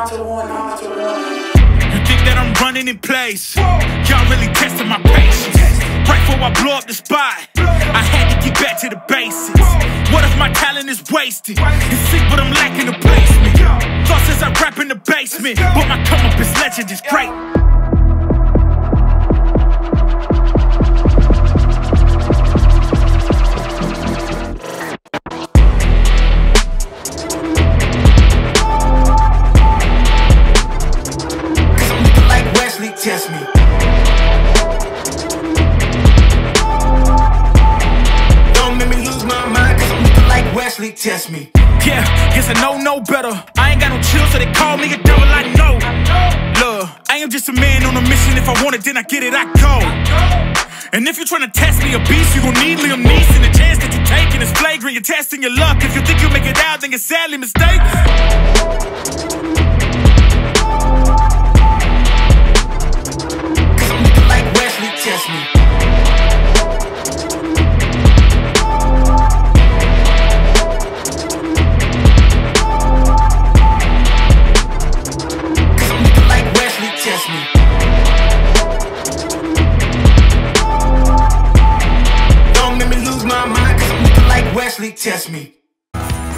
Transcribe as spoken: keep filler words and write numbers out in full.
You think that I'm running in place? Y'all really testing my patience. Right before I blow up the spot, I had to get back to the basics. What if my talent is wasted? It's sick, but I'm lacking the placement. Thoughts as I rap in the basement, but my come up is legend, is great. Test me. Don't make me lose my mind, cause I'm looking like Wesley. Test me. Yeah, guess I know no better. I ain't got no chill, so they call me a devil. I know. Look, I am just a man on a mission. If I want it, then I get it, I go. And if you're trying to test me a beast, you gon' need Liam Neeson. The chance that you're taking is flagrant. You're testing your luck. If you think you'll make it out, then you're sadly mistaken. Test me. Cause I'm looking like Wesley, test me. Don't make me lose my mind, cause I'm looking like Wesley, test me.